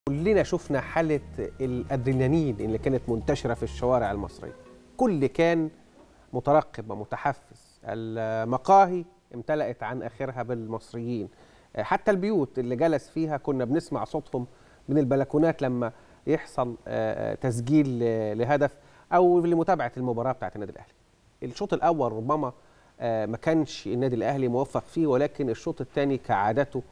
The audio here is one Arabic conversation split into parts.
كلنا شفنا حالة الأدرينالين اللي كانت منتشرة في الشوارع المصرية. كل كان مترقب ومتحفز. المقاهي امتلأت عن آخرها بالمصريين. حتى البيوت اللي جلس فيها كنا بنسمع صوتهم من البلكونات لما يحصل تسجيل لهدف أو لمتابعة المباراة بتاعت النادي الأهلي. الشوط الأول ربما ما كانش النادي الأهلي موفق فيه، ولكن الشوط الثاني كعادته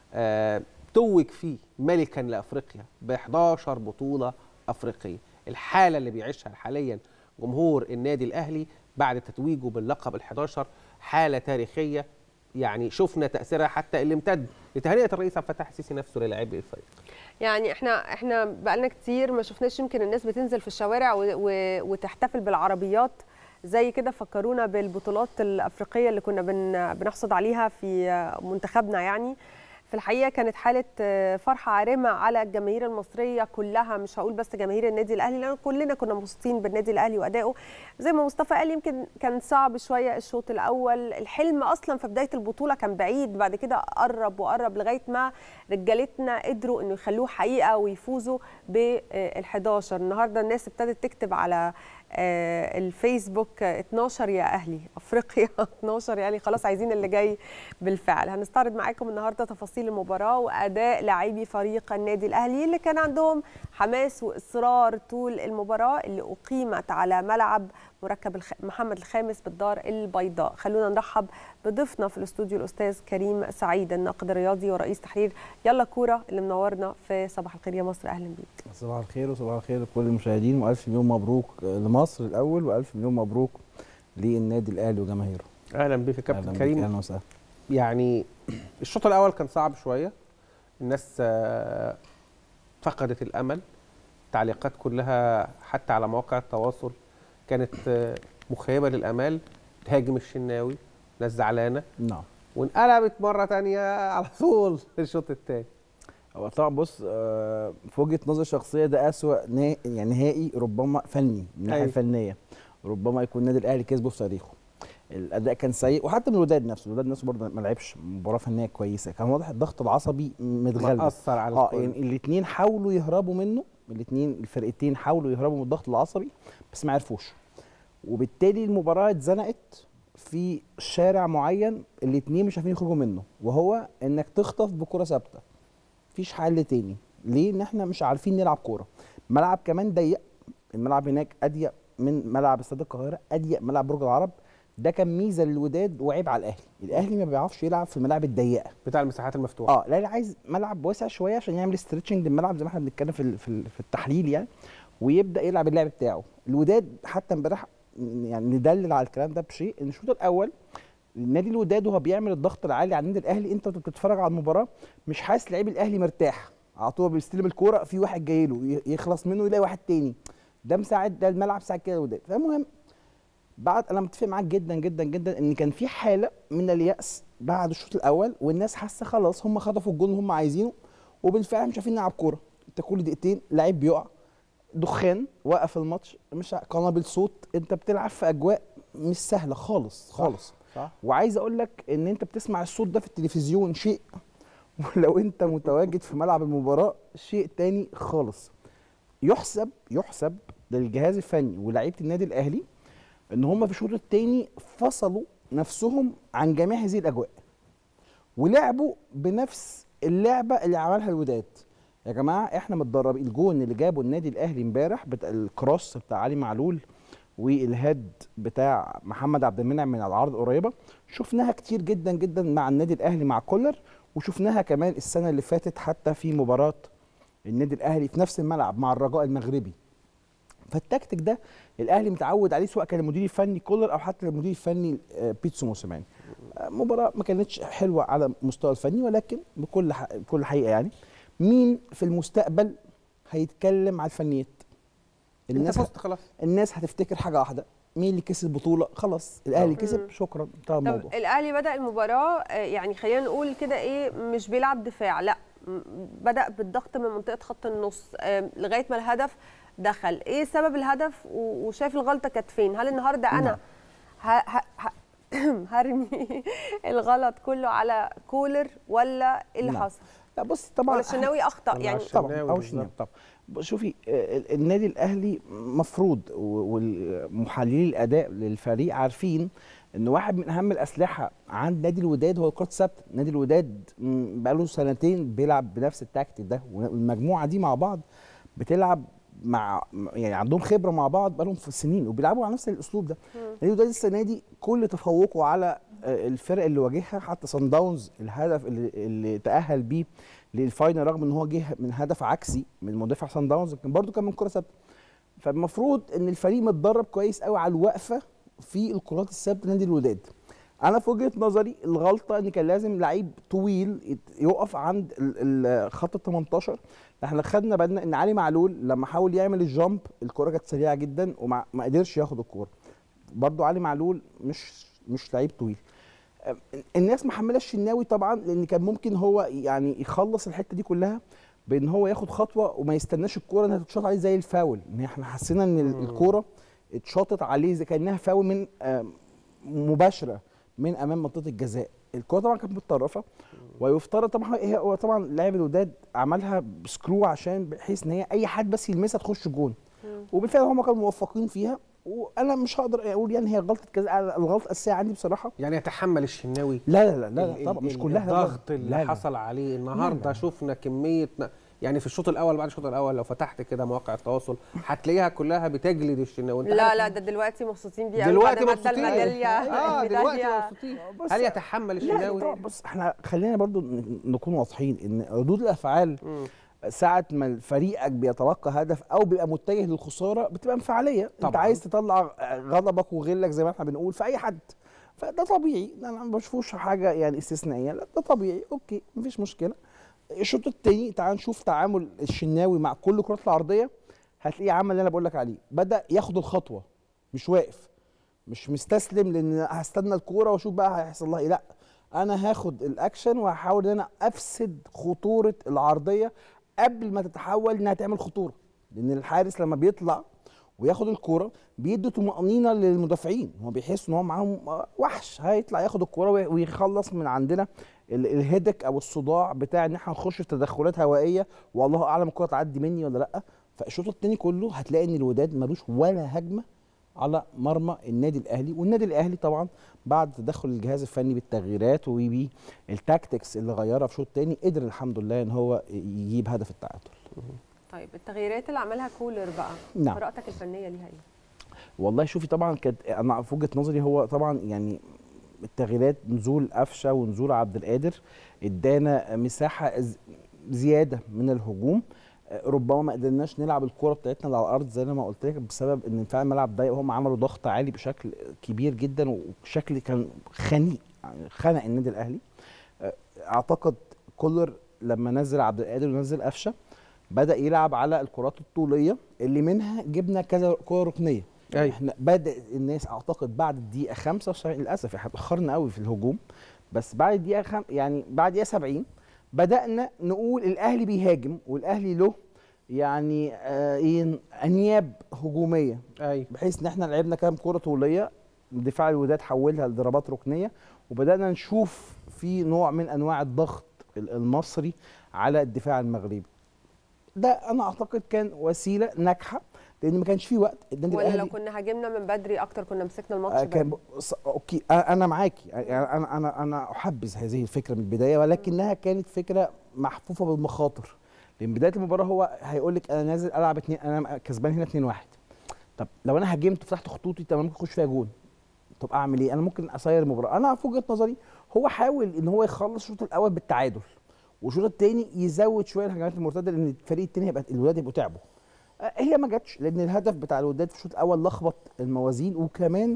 توج فيه ملكا لأفريقيا ب11 بطولة أفريقية. الحالة اللي بيعيشها حاليا جمهور النادي الأهلي بعد تتويجه باللقب ال11 حالة تاريخية، يعني شفنا تأثيرها حتى اللي امتد لتهنئة الرئيس عبد الفتاح السيسي نفسه للاعبي الفريق. يعني احنا بقالنا كتير ما شفناش يمكن الناس بتنزل في الشوارع وتحتفل بالعربيات زي كده. فكرونا بالبطولات الأفريقية اللي كنا بنحصد عليها في منتخبنا. يعني في الحقيقة كانت حالة فرحة عارمة على الجماهير المصرية كلها، مش هقول بس جماهير النادي الأهلي، لأن كلنا كنا مبسوطين بالنادي الأهلي وأدائه. زي ما مصطفى قال يمكن كان صعب شوية الشوط الأول، الحلم أصلا في بداية البطولة كان بعيد، بعد كده قرب وقرب لغاية ما رجالتنا قدروا إنه يخلوه حقيقة ويفوزوا بال11. النهاردة الناس ابتدت تكتب على الفيسبوك 12 يا أهلي أفريقيا 12 يا أهلي، خلاص عايزين اللي جاي بالفعل. هنستعرض معاكم النهاردة تفاصيل المباراة وأداء لاعبي فريق النادي الأهلي اللي كان عندهم حماس وإصرار طول المباراة اللي أقيمت على ملعب مركب محمد الخامس بالدار البيضاء. خلونا نرحب بضيفنا في الاستوديو الأستاذ كريم سعيد، الناقد الرياضي ورئيس تحرير يلا كورة اللي منورنا في صباح الخير يا مصر. أهلا بيك. صباح الخير وصباح الخير لكل المشاهدين، وألف مليون مبروك لمصر الأول وألف مليون مبروك للنادي الأهلي وجماهيره. أهلا بك يا كابتن كريم. أهلا وسهلا. يعني الشوط الأول كان صعب شوية، الناس فقدت الأمل، التعليقات كلها حتى على مواقع التواصل كانت مخيبة للأمال. هاجم الشناوي، ناس زعلانة. نعم. وانقلبت مرة تانية على طول في الشوط الثاني. هو طبعا بص، في وجهة نظري الشخصية ده أسوأ يعني نهائي ربما فني من الناحية الفنية ربما يكون النادي الأهلي كسبه في تاريخه. الأداء كان سيء، وحتى من الوداد نفسه برضه ما لعبش مباراة فنية كويسة، كان واضح الضغط العصبي متغلب. مأثر على يعني الاثنين حاولوا يهربوا منه، الفرقتين حاولوا يهربوا من الضغط العصبي بس ما عرفوش، وبالتالي المباراة اتزنقت في شارع معين الاثنين مش عارفين يخرجوا منه، وهو انك تخطف بكرة ثابتة. مفيش حل تاني. ليه؟ ان احنا مش عارفين نلعب كورة. ملعب كمان ضيق، الملعب هناك اضيق من ملعب استاد القاهرة، اضيق ملعب برج العرب. ده كان ميزة للوداد وعيب على الاهلي. الاهلي ما بيعرفش يلعب في الملاعب الضيقة بتاع المساحات المفتوحة. الاهلي عايز ملعب واسع شوية عشان يعمل ستريتشنج للملعب زي ما احنا بنتكلم في التحليل يعني، ويبدا يلعب اللعب بتاعه. الوداد حتى امبارح يعني ندلل على الكلام ده بشيء، ان الشوط الاول النادي الوداد وهو بيعمل الضغط العالي على النادي الاهلي، انت بتتفرج على المباراه مش حاسس لعيب الاهلي مرتاح، على طول بيستلم الكوره في واحد جاي له يخلص منه يلاقي واحد تاني. ده مساعد، ده الملعب ساعد كده الوداد. فالمهم بعد انا متفق معاك جدا جدا جدا ان كان في حاله من اليأس بعد الشوط الاول، والناس حاسه خلاص هم خطفوا الجول اللي هم عايزينه، وبالفعل مش عارفين نلعب كوره. انت كل دقيقتين لعيب بيقع، دخان وقف الماتش، مش قنابل صوت، انت بتلعب في اجواء مش سهله خالص خالص. صح. وعايز اقول لك ان انت بتسمع الصوت ده في التلفزيون شيء، ولو انت متواجد في ملعب المباراه شيء تاني خالص. يحسب للجهاز الفني ولاعيبه النادي الاهلي ان هم في الشوط الثاني فصلوا نفسهم عن جميع هذه الاجواء ولعبوا بنفس اللعبه اللي عملها الوداد. يا جماعه احنا متدربين. الجون اللي جابه النادي الاهلي امبارح بتاع الكروس بتاع علي معلول والهيد بتاع محمد عبد المنعم من العرض القريبه، شفناها كتير جدا جدا مع النادي الاهلي مع كولر، وشفناها كمان السنه اللي فاتت حتى في مباراه النادي الاهلي في نفس الملعب مع الرجاء المغربي. فالتكتيك ده الاهلي متعود عليه سواء كان المدير الفني كولر او حتى المدير الفني بيتسو موسيماني. مباراه ما كانتش حلوه على المستوى الفني، ولكن بكل حقيقه يعني مين في المستقبل هيتكلم على الفنيات؟ الناس خلاص. الناس هتفتكر حاجه واحده، مين اللي كسب البطوله؟ خلاص الاهلي كسب، شكرا، انتهى الموضوع. الاهلي بدا المباراه يعني خلينا نقول كده ايه، مش بيلعب دفاع، لا بدا بالضغط من منطقه خط النص لغايه ما الهدف دخل. ايه سبب الهدف وشايف الغلطه كانت فين؟ هل النهارده انا هرمي الغلط كله على كولر ولا ايه اللي حصل؟ لا بص طبعا ولا الشناوي اخطا يعني؟ طبعا او الشناوي طبعا. شوفي النادي الاهلي مفروض والمحللي الاداء للفريق عارفين ان واحد من اهم الاسلحه عند نادي الوداد هو الكرات الثابته. نادي الوداد بقاله سنتين بيلعب بنفس التكتيك ده، والمجموعه دي مع بعض بتلعب مع يعني عندهم خبره مع بعض بقالهم في سنين وبيلعبوا على نفس الاسلوب ده. نادي الوداد السنه دي كل تفوقه على الفرق اللي واجهها، حتى صن داونز الهدف اللي تاهل بيه للفاينل رغم ان هو جه من هدف عكسي من مدافع صن داونز لكن برده كان من كره ثابته. فالمفروض ان الفريق متدرب كويس قوي على الوقفه في الكرات الثابته نادي الوداد. انا في وجهه نظري الغلطه ان كان لازم لعيب طويل يقف عند خط ال 18. احنا خدنا بالنا ان علي معلول لما حاول يعمل الجامب الكره كانت سريعه جدا وما قدرش ياخد الكوره. برده علي معلول مش لعيب طويل. الناس محمله الشناوي طبعا لان كان ممكن هو يعني يخلص الحته دي كلها بان هو ياخد خطوه وما يستناش الكوره انها تتشاط عليه زي الفاول. ان احنا حسينا ان الكوره اتشاطت عليه زي كانها فاول من مباشره من امام منطقه الجزاء. الكوره طبعا كانت متطرفه ويفترض طبعا هو طبعا لاعب الوداد عملها بسكرو عشان بحيث ان هي اي حد بس يلمسها تخش جون، وبالفعل هم كانوا موفقين فيها. وانا مش هقدر اقول يعني هي غلطه كذا، الغلطه الاساسيه عندي بصراحه. يعني يتحمل الشناوي لا طبعا مش كلها الضغط اللي حصل عليه النهارده. شفنا كميه يعني في الشوط الاول، بعد الشوط الاول لو فتحت كده مواقع التواصل هتلاقيها كلها بتجلد الشناوي. لا ده دلوقتي مبسوطين بيه دلوقتي مبسوطين دلوقتي مبسوطين. هل يتحمل الشناوي؟ بص احنا خلينا برضو نكون واضحين ان ردود الافعال ساعة ما فريقك بيتلقى هدف او بيبقى متجه للخساره بتبقى انفعاليه. انت عايز تطلع غضبك وغلك زي ما احنا بنقول في اي حد، فده طبيعي. انا ما بشوفش حاجه يعني استثنائيه، لا ده طبيعي، اوكي مفيش مشكله. الشوط الثاني تعال نشوف تعامل الشناوي مع كل كرات العرضيه، هتلاقيه عمل اللي انا بقول لك عليه، بدا ياخد الخطوه، مش واقف مش مستسلم لان هستنى الكوره واشوف بقى هيحصل لها ايه. لا انا هاخد الاكشن وهحاول ان انا افسد خطوره العرضيه قبل ما تتحول انها تعمل خطوره. لان الحارس لما بيطلع وياخد الكوره بيدي طمانينه للمدافعين، هو بيحس ان هو معاهم وحش هيطلع ياخد الكوره ويخلص من عندنا الهيدك او الصداع بتاع ان احنا نخش في تدخلات هوائيه والله اعلم الكوره تعدي مني ولا لا. فالشوط الثاني كله هتلاقي ان الوداد ملوش ولا هجمه على مرمى النادي الاهلي. والنادي الاهلي طبعا بعد تدخل الجهاز الفني بالتغييرات وبالتاكتكس اللي غيرها في الشوط الثاني قدر الحمد لله ان هو يجيب هدف التعادل. طيب التغييرات اللي عملها كولر بقى، نعم، قراءتك الفنيه ليها ايه؟ والله شوفي طبعا كانت انا في وجهه نظري هو طبعا يعني التغييرات نزول قفشه ونزول عبد القادر ادانا مساحه زياده من الهجوم. ربما ما قدرناش نلعب الكوره بتاعتنا اللي على الارض زي ما قلت لك بسبب ان فعلا الملعب ضيق وهم عملوا ضغط عالي بشكل كبير جدا وبشكل كان خنيق يعني خنق النادي الاهلي. اعتقد كولر لما نزل عبد القادر ونزل قفشه بدا يلعب على الكرات الطوليه اللي منها جبنا كذا كره ركنيه. احنا بدا الناس اعتقد بعد الدقيقه 75 للاسف احنا اتاخرنا قوي في الهجوم، بس بعد الدقيقه يعني بعد الدقيقه 70 بدانا نقول الاهلي بيهاجم والاهلي له يعني انياب هجوميه. بحيث ان احنا لعبنا كام كره طوليه دفاع الوداد حولها لضربات ركنيه وبدانا نشوف في نوع من انواع الضغط المصري على الدفاع المغربي. ده انا اعتقد كان وسيله ناجحه لان ما كانش في وقت. النادي ولا الاهلي لو كنا هاجمنا من بدري اكتر كنا مسكنا الماتش كان اوكي انا معاكي يعني انا احبذ هذه الفكره من البدايه ولكنها كانت فكره محفوفه بالمخاطر. لان بدايه المباراه هو هيقول لك انا نازل العب انا كسبان هنا 2-1. طب لو انا هاجمت وفتحت خطوطي طب ممكن اخش فيها جون، طب اعمل ايه؟ انا ممكن اصير المباراه. انا في وجهه نظري هو حاول ان هو يخلص الشوط الاول بالتعادل والشوط الثاني يزود شويه الهجمات المرتده لان الفريق الثاني هيبقى الوداد يبقوا تعبوا. هي ما جاتش لان الهدف بتاع الوداد في الشوط الاول لخبط الموازين وكمان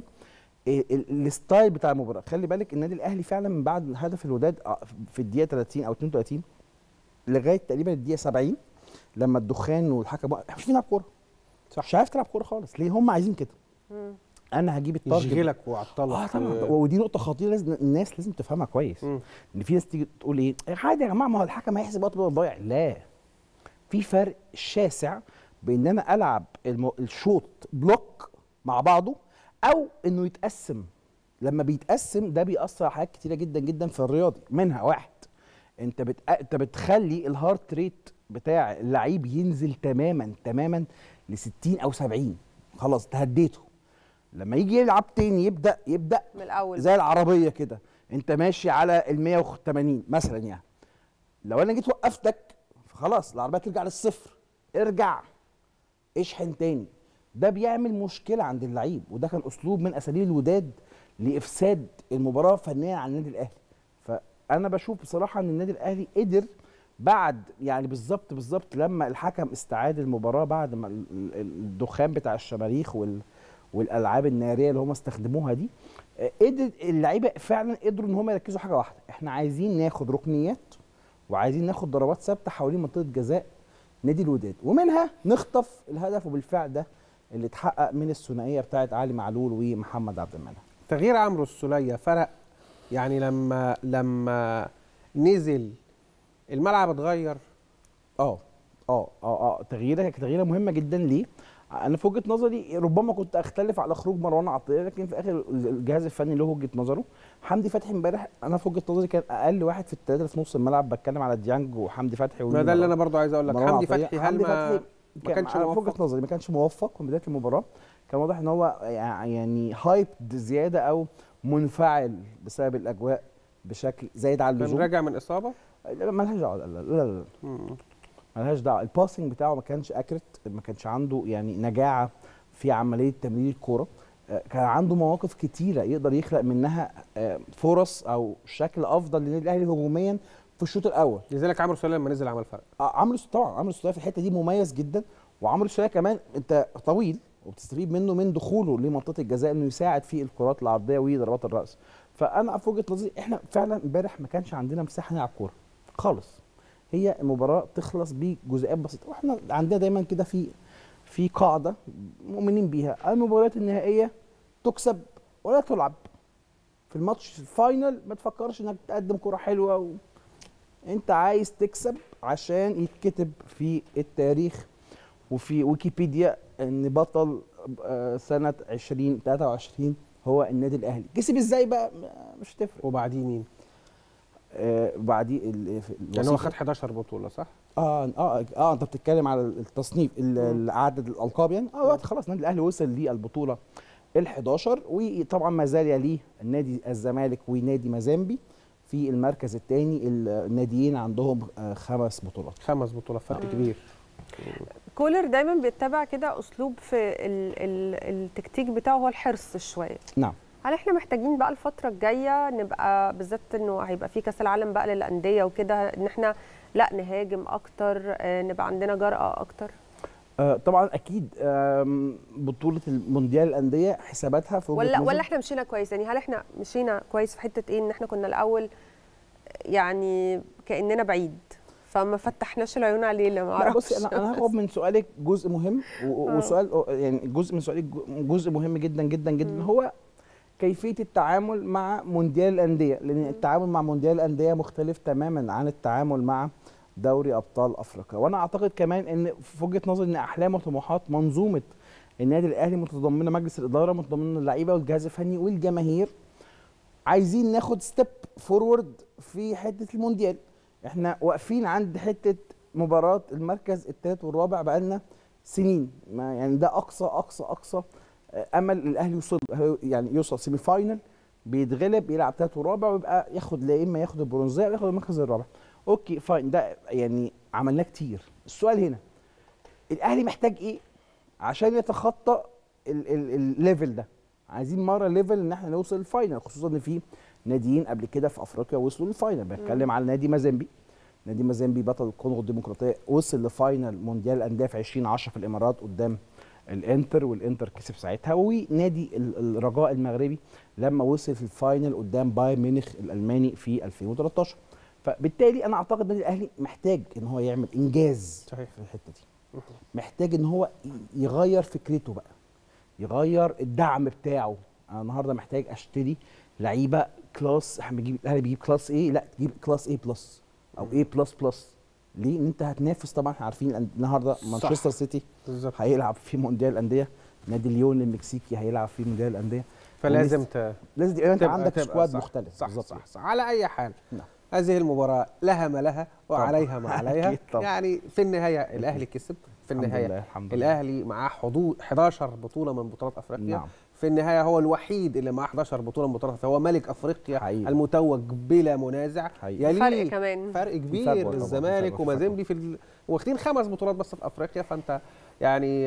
الستايل بتاع المباراه. خلي بالك النادي الاهلي فعلا من بعد هدف الوداد في الدقيقه 30 او 32 لغايه تقريبا الدقيقه 70 لما الدخان والحكم احنا مش بنلعب كوره، مش عارف تلعب كوره خالص. ليه؟ هم عايزين كده. انا هجيب التارجت يشغلك ويعطلك. طبعا ودي نقطه خطيره لازم الناس لازم تفهمها كويس. ان في ناس تيجي تقول ايه عادي يا جماعه ما هو الحكم هيحسب وقت ضايع. لا، في فرق شاسع بين انا العب الشوط بلوك مع بعضه او انه يتقسم. لما بيتقسم ده بيأثر على حاجات كتيره جدا جدا في الرياضي، منها واحد انت بتخلي الهارت ريت بتاع اللعيب ينزل تماما ل 60 او 70. خلاص تهديته. لما يجي يلعب تاني يبدا من الاول زي العربيه كده، انت ماشي على ال 180 مثلا يعني. لو انا جيت وقفتك خلاص العربيه ترجع للصفر، ارجع اشحن تاني. ده بيعمل مشكله عند اللعيب، وده كان اسلوب من اساليب الوداد لافساد المباراه فنيا على النادي الاهلي. فانا بشوف بصراحه ان النادي الاهلي قدر بعد يعني بالظبط لما الحكم استعاد المباراه بعد ما الدخان بتاع الشماريخ والالعاب الناريه اللي هم استخدموها دي، قدر اللعيبه فعلا قدروا ان هم يركزوا حاجه واحده، احنا عايزين ناخد ركنيات وعايزين ناخد ضربات ثابته حوالين منطقه جزاء نادي الوداد، ومنها نخطف الهدف، وبالفعل ده اللي اتحقق من الثنائيه بتاعت علي معلول ومحمد عبد المنعم. تغيير عمرو السوليه فرق يعني لما نزل الملعب اتغير. تغييره مهمه جدا. ليه؟ انا في وجهه نظري ربما كنت اختلف على خروج مروان عطيه، لكن في اخر الجهاز الفني له وجهه نظره. حمدي فتحي امبارح انا في وجهه نظري كان اقل واحد في الثلاثه في نص الملعب، بتكلم على ديانج وحمدي فتحي. ما ده اللي انا برضو عايز اقول لك، حمدي فتحي ما كانش موفق. في وجهه نظري ما كانش موفق من بدايه المباراه. كان واضح ان هو يعني هايب زياده او منفعل بسبب الاجواء بشكل زايد على اللزوم. كان راجع من اصابه؟ لا مالهاش دعوه، لا مالهاش دعوه. الباسنج بتاعه ما كانش اكرت، ما كانش عنده يعني نجاعه في عمليه تمرير الكوره. كان عنده مواقف كتيره يقدر يخلق منها فرص او شكل افضل للنادي الاهلي هجوميا في الشوط الاول. لذلك عمرو السوليه لما نزل عمل فرق. عمرو السوليه في الحته دي مميز جدا، وعمرو السوليه كمان انت طويل وبتستفيد منه من دخوله لمنطقه الجزاء انه يساعد في الكرات العرضيه وضربات الراس. فانا في وجهه نظري احنا فعلا امبارح ما كانش عندنا مساحه نلعب كوره خالص. هي المباراه تخلص بجزئيات بسيطه، واحنا عندنا دايما كده في قاعده مؤمنين بيها، المباريات النهائيه تكسب ولا تلعب. في الماتش الفاينل ما تفكرش انك تقدم كره حلوه انت عايز تكسب عشان يتكتب في التاريخ وفي ويكيبيديا ان بطل سنه 2023 هو النادي الاهلي. كسب ازاي بقى مش هتفرق. وبعديه مين؟ بعديه يعني هو خد 11 بطوله صح؟ انت بتتكلم على التصنيف عدد الالقاب يعني. دلوقتي خلاص النادي الاهلي وصل للبطوله ال11، وطبعا ما زال يليه النادي الزمالك ونادي مازامبي في المركز الثاني. الناديين عندهم 5 بطولات. 5 بطولات، فرق كبير. كولر دايما بيتبع كده اسلوب في التكتيك بتاعه هو الحرص شويه. نعم. هل احنا محتاجين بقى الفتره الجايه نبقى بالذات انه هيبقى في كاس العالم بقى للانديه وكده، ان احنا لا نهاجم اكتر، نبقى عندنا جرأة اكتر؟ طبعا اكيد. بطوله المونديال الانديه حساباتها في ولا احنا مشينا كويس؟ يعني هل احنا مشينا كويس في حته ايه، ان احنا كنا الاول يعني كاننا بعيد فما فتحناش العيون علينا؟ ما اعرفش. بصي انا هاخد من سؤالك جزء مهم، وسؤال يعني جزء من سؤالك جزء مهم جدا جدا جدا، هو كيفيه التعامل مع مونديال الانديه، لان التعامل مع مونديال الانديه مختلف تماما عن التعامل مع دوري ابطال افريقيا. وانا اعتقد كمان ان في وجهه نظري ان احلام وطموحات منظومه النادي الاهلي متضمنه مجلس الاداره، متضمنه اللعيبه والجهاز الفني والجماهير، عايزين ناخد ستيب فورورد في حته المونديال. احنا واقفين عند حته مباراه المركز الثالث والرابع بقالنا سنين، ما يعني ده اقصى اقصى اقصى امل الاهلي يوصل، يعني يوصل سيمي فاينل، بيتغلب يلعب ثالث ورابع ويبقى ياخد لا اما ياخد البرونزيه او ياخد المركز الرابع. اوكي فاين، ده يعني عملناه كتير. السؤال هنا الاهلي محتاج ايه عشان يتخطى الليفل ده؟ عايزين مره ليفل ان احنا نوصل الفاينل، خصوصا ان في ناديين قبل كده في افريقيا وصلوا للفاينل. بتكلم على نادي مازامبي. نادي مازامبي بطل الكونغو الديمقراطيه وصل لفاينل مونديال الانديه في 2010 في الامارات قدام الانتر، والانتر كسب ساعتها. ونادي الرجاء المغربي لما وصل في الفاينل قدام بايرن ميونخ الالماني في 2013. فبالتالي انا اعتقد النادي الاهلي محتاج ان هو يعمل انجاز صحيح في الحته دي. محتاج ان هو يغير فكرته بقى، يغير الدعم بتاعه. انا النهارده محتاج اشتري لعيبه كلاس، احنا بنجيب الاهلي بيجيب كلاس ايه، لا تجيب كلاس ايه بلس او ايه بلس بلس. ليه؟ ان انت هتنافس. طبعا احنا عارفين النهارده مانشستر سيتي هيلعب في مونديال الانديه، نادي ليون المكسيكي هيلعب في مونديال الانديه، فلازم لازم يبقى انت عندك سكواد مختلف. صح. على اي حال هذه المباراة لها ما لها وعليها ما عليها. أكيد طبعا. يعني في النهاية الأهلي كسب، في النهاية الحمد لله. الأهلي معاه 11 بطولة من بطولات أفريقيا. نعم. في النهاية هو الوحيد اللي معاه 11 بطولة من بطولات أفريقيا، هو ملك أفريقيا حقيقي. المتوج بلا منازع. فرق كمان، فرق في كبير فجوة طبعاً، الزمالك في ومازيمبي واخدين 5 بطولات بس في أفريقيا. فأنت يعني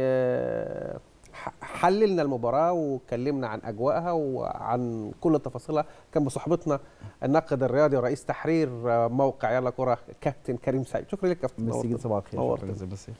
حللنا المباراة واتكلمنا عن أجواءها وعن كل تفاصيلها. كان بصحبتنا الناقد الرياضي ورئيس تحرير موقع يلا كرة كابتن كريم سعيد. شكرا لك كابتن. ميرسي جدا، صباح الخير. نورت.